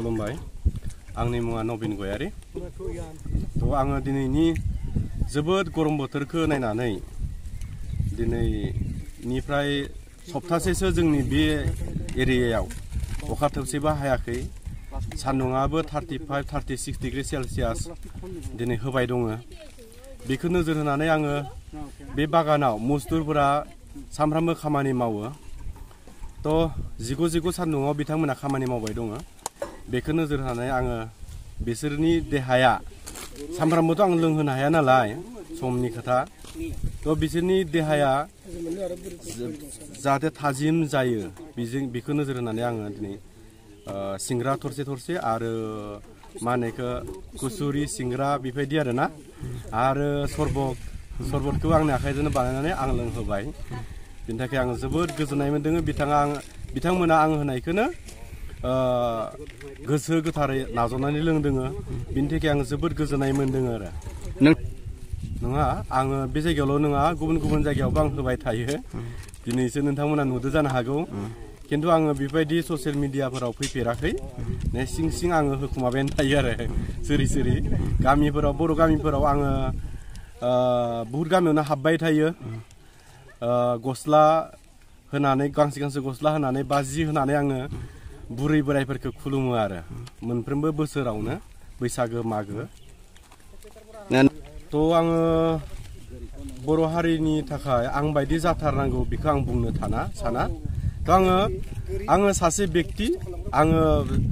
खुलुमबाय आंनि मुङा नबिन गयारी तो आङो दिनैनि जोबोद गरम बोथोरखौ नायनानै दिनैनिफ्राय सप्तासेसो जोंनि बे एरियायाव अखा थोबसेबो हायाखै सान्दुङाबो 35-36 डिग्री सेलसियास दिनै होबाय दङ बेखौ नोजोर होनानै आङो बे बागानाव मजदुरफोरा सामफ्रामबो खामानि मावो तो जिगु सान्दुङाव बिथांमोना खामानि मावबाय दङ बेखौ नोजोर होनानै आङो बिसोरनि देहाया सामफ्रामबोथ' आं लोंहोनो हाया नालाय समनि खोथा तो बिसोरनि देहाया जाहाथे थाजिम जायो बेखौ नोजोर होनानै आङो दिनै सिंग्रा थरसे आरो मा होनो बेखौ कुसुरि सिंग्रा बेबायदि आरोना आरो सरबतखौ आंनि आखाइजोंनो बानायनानै आं लोंहोबाय बिनि थाखाय आं जोबोद गोजोननाय मोन्दों बिथांमोना आं होनायखौनो गोसो गोथारै नाजावनानै लोंदों बिनि थाखाय आं जोबोद गोजोननाय मोन्दों आरो नङा आङो बे जायगायावल' नङा गुबुन जायगायावबो आं होबाय थायो दिनैसो नोंथांमोना नुदों जानो हागौ किन्तु आङो बेबायदि ससियेल मिडियाफोराव फैफेराखै सिं आङो होखुमाबायानो थायो आरो सोरि गामिफोराव बर' गामिफोराव आङो बुहुद गामियावनो हाबबाय थायो गस्ला होनानै गांसे गस्ला होनानै बाजि होनानै आङो बुरै बोराइफोरखौ खुलुमो आरो मोनफ्रोमबो बोसोरावनो बैसागो मागो तो आङो बर' हारिनि थाखाय आं बायदि जाथारनांगौ बेखौ आं बुंनो साना तो आङो सासे व्यक्ति आङो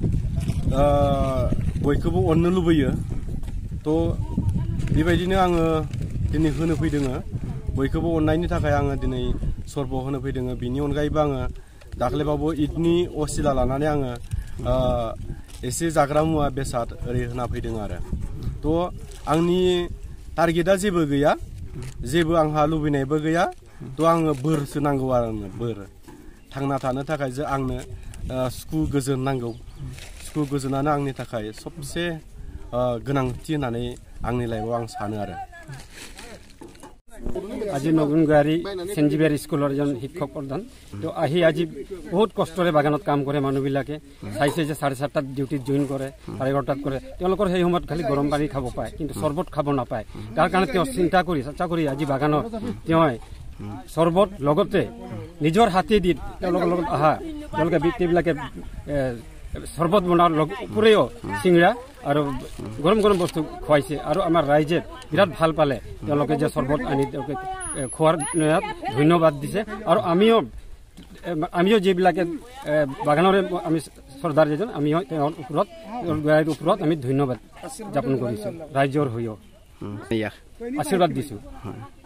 बयखौबो अननो लुबैयो तो बेबायदिनो आङो दिनै होनो फैदों बयखौबो अननायनि थाखाय आङो दिनै सर्ब होनो फैदों बिनि अनगायैबो आङो दाख्लैबाबो ईदनि असिला लानानै आङो एसे जाग्रा मुवा बेसाद ओरै होना फैदों आरो तो आंनि टारगेटआ जेबो गैया जेबो आंहा लुबैनायबो गैया तो आङो बोरसो नांगौ आरो आंनो बोर थांना थानो थाखाय जे आंनो सुखु गोजोन नांगौ सुखु गोजोनानो आंनि थाखाय सबसे गोनांथि होननानै आंनि लाइफआव आं सानो आरो আজি নবীন গয়াৰী সেন্ট জেভিয়াৰ স্কুলৰ এজন শিক্ষক প্ৰধান তো আজি বহুত কষ্টৰে বাগানত কাম কৰে মানুহবিলাকে চাইছে যে 7:30টাত ডিউটিত জইন কৰে 11:30টাত কৰে তেওঁলোকৰ সেই সময়ত খালি গৰম পানী খাব পায় কিন্তু চৰ্বত খাব নাপায় তাৰ কাৰণে তেওঁ চিন্তা কৰি আজি বাগানত তেওঁ চৰ্বত লগতে নিজৰ হাতেদি তেওঁলোকৰ লগত তেওঁলোকে ব্যক্তিবিলাকে চৰ্বত বনোৱাৰ উপৰিও চিংৰা আৰু গৰম বস্তু খুৱাইছে আৰু আমাৰ ৰাইজে বিৰাট ভাল পালে তেওঁলোকে যে চৰ্বত আনি তেওঁলোকে খোৱাৰ ধন্যবাদ দিছে আৰু আমিও যিবিলাকে বাগানৰে আমি চৰ্দাৰ যেজন আমিও তেওঁৰ ওপৰত আমি ধন্যবাদ জ্ঞাপন কৰিছোঁ ৰাইজৰ হৈও আশীৰ্বাদ দিছোঁ